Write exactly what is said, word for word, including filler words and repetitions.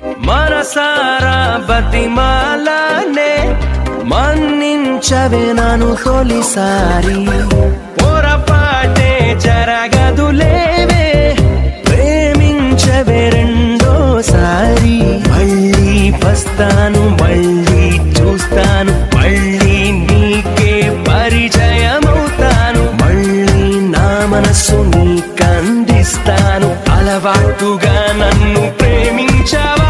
మనసారా బతిమాలనే మన్నించవే నన్ను తొలిసారి పొరపాటే జరగదులేవే ప్రేమించవే రెండోసారి మళ్ళీ వస్తాను మళ్ళీ చూస్తాను మళ్ళీ నీకే పరిచయమవుతాను మళ్ళీ నా మనసు నీకందిస్తాను అలవాటుగా నన్ను ప్రేమించవా